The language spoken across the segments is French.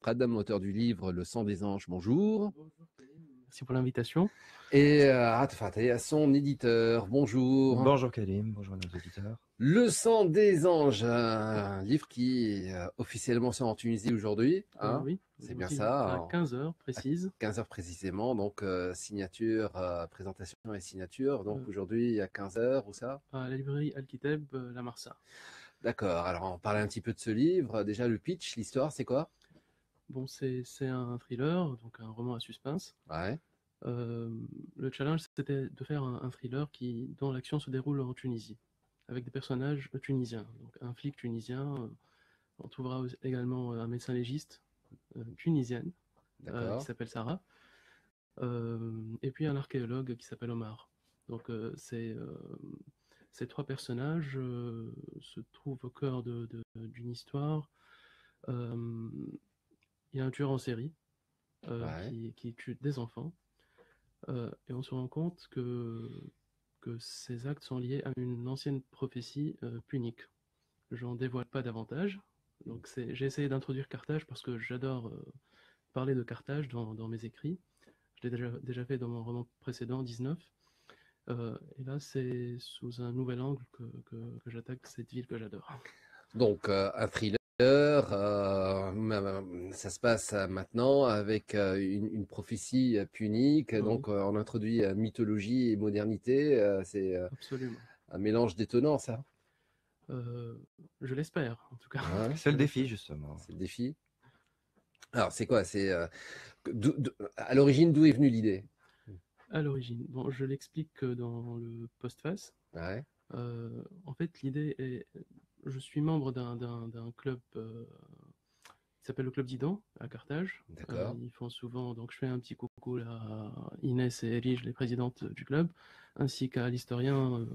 Pradam, auteur du livre Le sang des anges. Bonjour. Merci pour l'invitation. Et Atif Atay, son éditeur. Bonjour. Bonjour Kalim, bonjour nos auditeurs. Le sang des anges, un livre qui officiellement sort en Tunisie aujourd'hui. Hein, oui, c'est bien ça. À 15h précise. 15h précisément, donc signature, présentation et signature. Donc aujourd'hui à 15h, où ça? À la librairie Al-Kitab, la Marsa. D'accord, alors on parlait un petit peu de ce livre. Déjà le pitch, l'histoire, c'est quoi? Bon, c'est un thriller, donc un roman à suspense. Ouais. Le challenge, c'était de faire un thriller dont l'action se déroule en Tunisie, avec des personnages tunisiens. Donc un flic tunisien, on trouvera également un médecin légiste tunisienne, qui s'appelle Sarah, et puis un archéologue qui s'appelle Omar. Donc ces trois personnages se trouvent au cœur d'une histoire. Il y a un tueur en série qui tue des enfants. Et on se rend compte que ces actes sont liés à une ancienne prophétie punique. J'en dévoile pas davantage. Donc j'ai essayé d'introduire Carthage parce que j'adore parler de Carthage dans mes écrits. Je l'ai déjà fait dans mon roman précédent, 19. Et là, c'est sous un nouvel angle que j'attaque cette ville que j'adore. Donc un thriller. Ça se passe maintenant avec une prophétie punique, donc on introduit mythologie et modernité, c'est absolument un mélange détonnant, ça. Je l'espère, en tout cas. Ouais, c'est le défi, justement. C'est le défi. Alors c'est quoi? C'est à l'origine, d'où est venue l'idée? À l'origine, bon, je l'explique dans le postface. Ouais. En fait, l'idée est, je suis membre d'un club qui s'appelle le Club d'Idan à Carthage. D'accord. Ils font souvent, donc je fais un petit coucou là à Inès et Elige, les présidentes du club, ainsi qu'à l'historien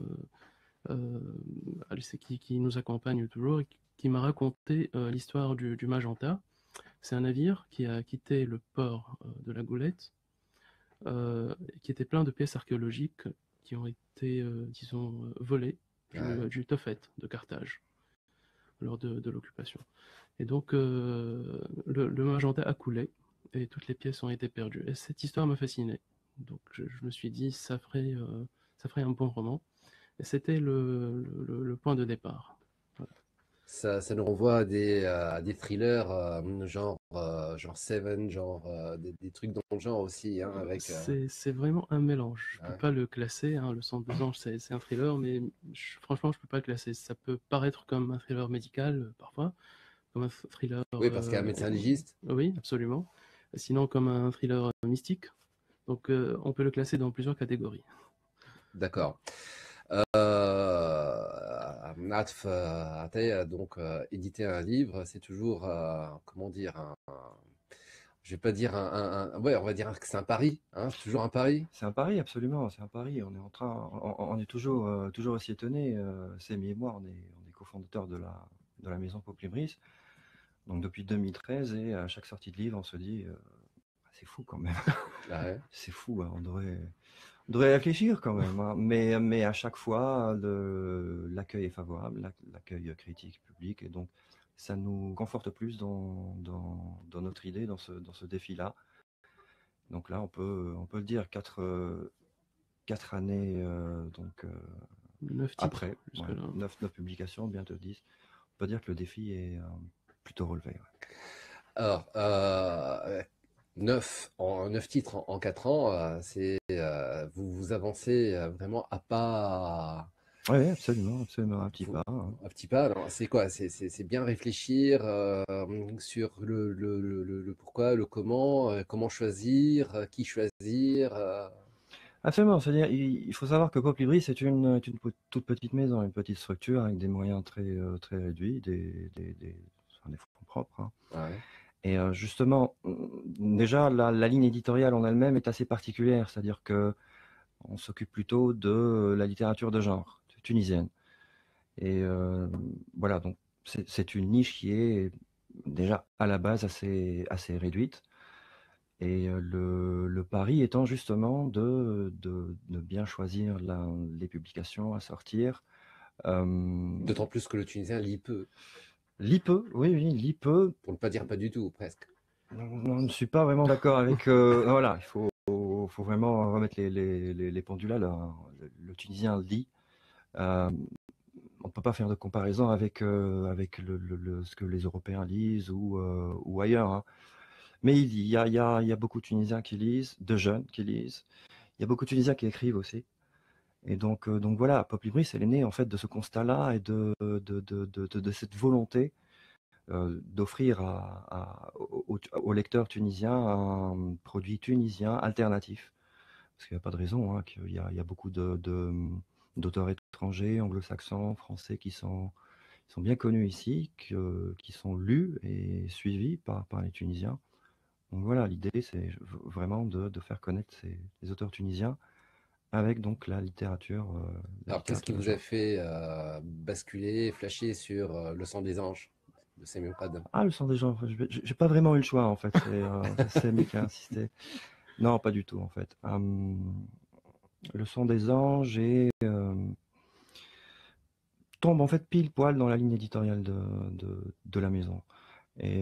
qui nous accompagne toujours et qui m'a raconté l'histoire du Magenta. C'est un navire qui a quitté le port de la Goulette, qui était plein de pièces archéologiques qui ont été, disons, volées du Tophet de Carthage lors de l'occupation. Et donc, le Magenta a coulé et toutes les pièces ont été perdues. Et cette histoire m'a fasciné. Donc, je me suis dit, ça ferait un bon roman. Et c'était le point de départ. Voilà. Ça nous renvoie à des thrillers genre Seven, des trucs dans le genre aussi. Hein, avec, c'est vraiment un mélange. Je ne peux pas le classer. Hein, le sang des anges, c'est un thriller, mais franchement, je ne peux pas le classer. Ça peut paraître comme un thriller médical parfois, comme un thriller. Oui, parce qu'il y a un médecin légiste. Oui, absolument. Sinon, comme un thriller mystique. Donc, on peut le classer dans plusieurs catégories. D'accord. Atif Atay, donc éditer un livre, c'est toujours, comment dire, je vais pas dire ouais, on va dire que c'est un pari, hein, c'est toujours un pari. C'est un pari, absolument, c'est un pari. On est toujours aussi étonnés. Samy et moi, on est cofondateurs de la maison Poplibris, donc depuis 2013, et à chaque sortie de livre, on se dit, c'est fou quand même. Ouais. C'est fou, hein, on devrait réfléchir quand même, hein. Mais à chaque fois, l'accueil est favorable, l'accueil critique, public, et donc ça nous conforte plus dans notre idée, dans ce défi-là. Donc là, on peut le dire, 4 années, donc 9 après, 9 publications, bientôt 10. On peut dire que le défi est plutôt relevé. Ouais. Alors, 9 titres en 4 ans, vous avancez vraiment à pas. Oui, absolument, un petit pas. Hein. Un petit pas, c'est quoi? C'est bien réfléchir sur le pourquoi, le comment choisir, qui choisir. Absolument, c'est-à-dire il faut savoir que Poplibris c'est une toute petite maison, une petite structure avec des moyens très réduits, des fonds propres. Hein. Ouais. Et justement, déjà la ligne éditoriale en elle-même est assez particulière, c'est-à-dire que on s'occupe plutôt de la littérature de genre tunisienne. Et voilà, donc c'est une niche qui est déjà à la base assez réduite. Et le pari étant justement de bien choisir les publications à sortir. D'autant plus que le tunisien lit peu. Lit peu, oui, lit peu. Pour ne pas dire pas du tout, presque. Non, je ne suis pas vraiment d'accord avec. Voilà, faut vraiment remettre les pendules à l'heure, hein. Le Tunisien lit. On ne peut pas faire de comparaison avec, ce que les Européens lisent ou ailleurs, hein. Mais il y a beaucoup de Tunisiens qui lisent, de jeunes qui lisent. Il y a beaucoup de Tunisiens qui écrivent aussi. Et donc voilà, Pop Libris, elle est née en fait de ce constat-là et de cette volonté d'offrir aux lecteurs tunisiens un produit tunisien alternatif. Parce qu'il n'y a pas de raison, hein, qu'il y a beaucoup d'auteurs étrangers, anglo-saxons, français qui sont bien connus ici, qui sont lus et suivis par les Tunisiens. Donc voilà, l'idée c'est vraiment de faire connaître les auteurs tunisiens avec donc la littérature, Alors, qu'est-ce qui de vous a genre. fait basculer, flasher sur Le sang des anges de Samuel Pradhan? Ah, le sang des gens, j'ai pas vraiment eu le choix en fait, c'est Samy qui a insisté. Non, pas du tout en fait. Le sang des anges tombe en fait pile poil dans la ligne éditoriale de la maison. Et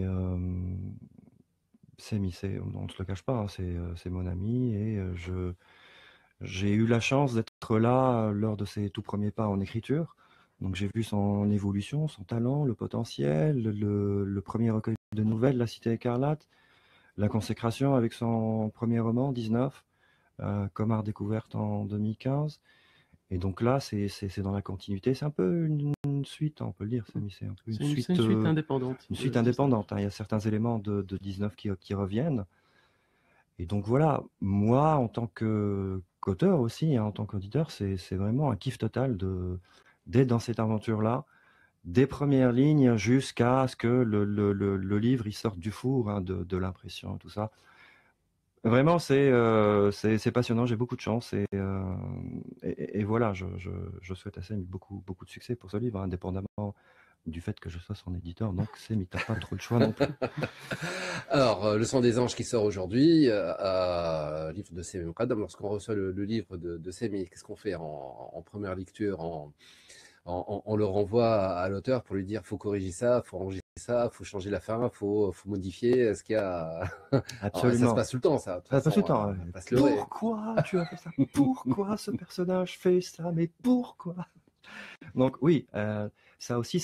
Samy, on ne se le cache pas, hein, c'est mon ami et j'ai eu la chance d'être là lors de ses tout premiers pas en écriture. Donc j'ai vu son évolution, son talent, le potentiel, le premier recueil de nouvelles, La Cité écarlate, la consécration avec son premier roman, 19, comme art découverte en 2015. Et donc là, c'est dans la continuité. C'est un peu une suite, on peut le dire, c'est un peu C'est une suite indépendante une de suite 19. indépendante, hein. Il y a certains éléments de 19 qui reviennent. Et donc voilà, moi, en tant qu'auteur aussi, hein, en tant qu'auditeur, c'est vraiment un kiff total d'être dans cette aventure-là, des premières lignes jusqu'à ce que le livre il sorte du four, hein, de l'impression, tout ça. Vraiment, c'est passionnant, j'ai beaucoup de chance et voilà, je souhaite à Sam beaucoup de succès pour ce livre, indépendamment du fait que je sois son éditeur. Donc, Sam, t'as pas trop le choix non plus. Alors, Le sang des anges qui sort aujourd'hui, livre de Samuel Pradhan. Lorsqu'on reçoit le livre de Samuel, qu'est-ce qu'on fait en première lecture? On le renvoie à l'auteur pour lui dire faut corriger ça, faut ranger ça, faut changer la fin, faut modifier. Est-ce qu'il y a. Alors, ça se Absolument. passe tout le temps, ça, de toute Ça passe tout façon, le temps, on ouais. va pas se leurrer. Pourquoi tu as fait ça? Pourquoi ce personnage fait ça? Mais pourquoi? Donc oui, ça aussi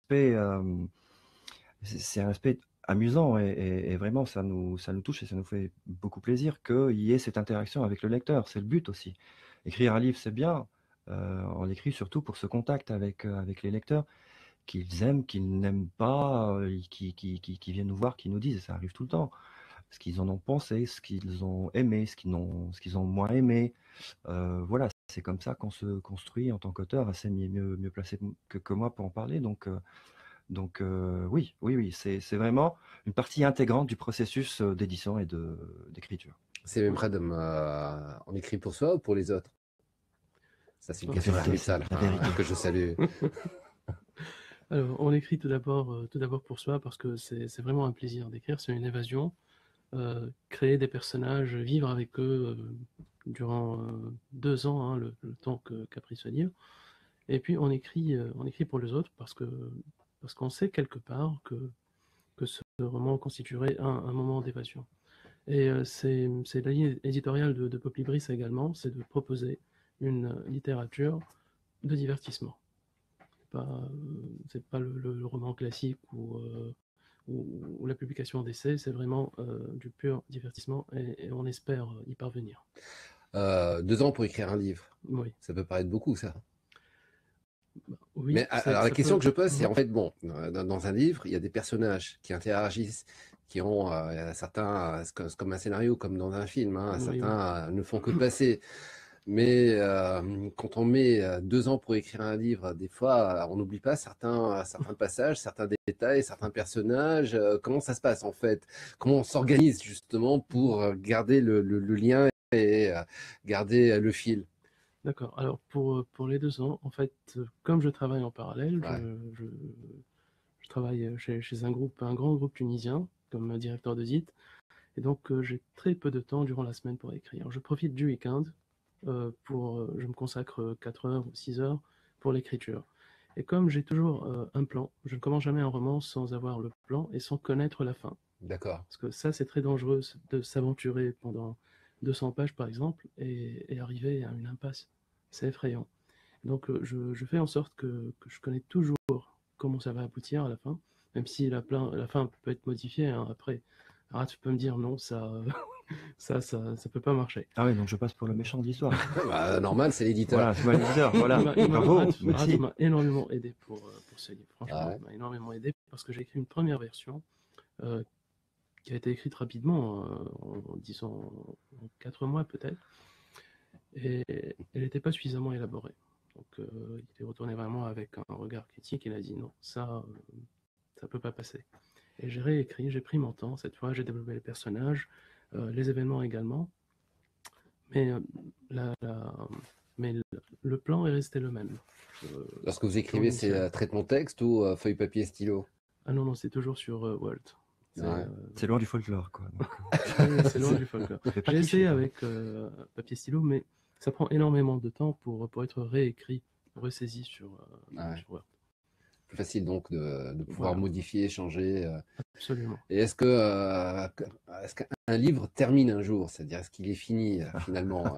c'est un aspect amusant et vraiment ça nous touche et ça nous fait beaucoup plaisir qu'il y ait cette interaction avec le lecteur. C'est le but aussi. Écrire un livre, c'est bien. On l'écrit surtout pour ce contact avec les lecteurs, qu'ils aiment, qu'ils n'aiment pas, qui viennent nous voir, qui nous disent, et ça arrive tout le temps, ce qu'ils en ont pensé, ce qu'ils ont aimé, ce qu'ils ont moins aimé. Voilà, c'est comme ça qu'on se construit en tant qu'auteur, assez mieux placé que moi pour en parler. Donc oui, c'est vraiment une partie intégrante du processus d'édition et d'écriture. Samuel Oui. Pradhan, on écrit pour soi ou pour les autres? Ça, c'est une La question vérité, d'Armitsal, la vérité. que je salue. Alors, on écrit tout d'abord pour soi parce que c'est vraiment un plaisir d'écrire, c'est une évasion. Créer des personnages, vivre avec eux durant 2 ans, hein, le temps qu'a pris ce livre. Et puis on écrit pour les autres parce qu'on sait quelque part que ce roman constituerait un moment d'évasion. Et c'est la ligne éditoriale de Pop Libris également, c'est de proposer une littérature de divertissement. C'est pas le roman classique ou la publication d'essais, c'est vraiment du pur divertissement et on espère y parvenir. 2 ans pour écrire un livre. Oui, Ça peut paraître beaucoup, ça. oui, Mais alors la ça question peut. que je pose, c'est en fait, bon, dans un livre, il y a des personnages qui interagissent, qui ont certains, c'est comme un scénario, comme dans un film, hein, Oui, oui. certains ne font que passer. Mais quand on met 2 ans pour écrire un livre, des fois, on n'oublie pas certains passages, certains détails, certains personnages. Comment ça se passe en fait? Comment on s'organise justement pour garder le lien et garder le fil? D'accord. Alors pour les 2 ans, en fait, comme je travaille en parallèle, Ouais. je travaille chez un grand groupe tunisien comme directeur de site, et donc j'ai très peu de temps durant la semaine pour écrire. Je profite du week-end je me consacre 4 heures ou 6 heures pour l'écriture. Et comme j'ai toujours un plan, je ne commence jamais un roman sans avoir le plan et sans connaître la fin. D'accord. Parce que ça, c'est très dangereux de s'aventurer pendant 200 pages, par exemple, et arriver à une impasse. C'est effrayant. Donc, je fais en sorte que je connais toujours comment ça va aboutir à la fin, même si la fin peut être modifiée hein, après. Alors, tu peux me dire non, ça peut pas marcher. Ah oui, donc je passe pour le méchant de l'histoire. Bah, normal, c'est l'éditeur. Voilà, c'est moi l'éditeur. Voilà. Bravo, Arad merci. m'a énormément aidé pour ce livre. Franchement, Ah ouais. il m'a énormément aidé parce que j'ai écrit une première version qui a été écrite rapidement, disons en 4 mois peut-être, et elle n'était pas suffisamment élaborée. Donc il est retourné vraiment avec un regard critique, il a dit non, ça peut pas passer. Et j'ai réécrit, j'ai pris mon temps cette fois, j'ai développé les personnages, les événements également, mais, mais le plan est resté le même. Lorsque vous écrivez, c'est traitement texte ou feuille papier stylo? Ah non, c'est toujours sur Word. C'est loin du folklore, quoi. C'est loin du folklore. J'ai essayé avec papier stylo, mais ça prend énormément de temps pour être réécrit, ressaisi sur Word. Plus facile donc de pouvoir modifier, changer. Absolument. Et est-ce qu'un livre termine un jour? C'est-à-dire, est-ce qu'il est fini finalement?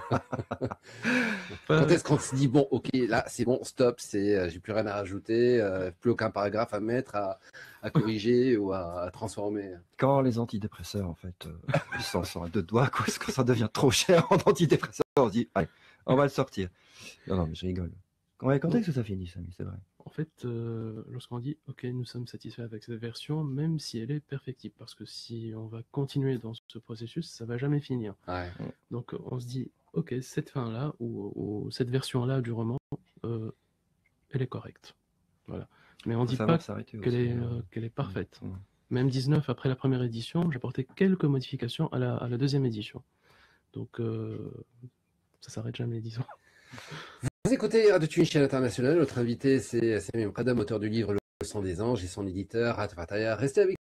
Quand est-ce qu'on se dit, bon, ok, là, c'est bon, stop, j'ai plus rien à rajouter, plus aucun paragraphe à mettre, à corriger ou à transformer? Quand les antidépresseurs, en fait, ils sont à deux doigts, quand ça devient trop cher en antidépresseurs, on se dit, allez, on va le sortir. Non, mais je rigole. Quand est-ce que ça finit, Samy? C'est vrai. En fait, lorsqu'on dit, ok, nous sommes satisfaits avec cette version, même si elle est perfectible, parce que si on va continuer dans ce processus, ça va jamais finir. Ouais. Donc, on se dit, ok, cette fin-là, ou cette version-là du roman, elle est correcte. Voilà. Mais on ne dit pas qu'elle est parfaite. Même 19, après la première édition, j'ai apporté quelques modifications à la deuxième édition. Donc, ça s'arrête jamais, disons. Vous écoutez Radio Tunis International. Notre invité, c'est Sammy Mouqaddam, auteur du livre Le Sang des Anges, et son éditeur, Hatfataya. Restez avec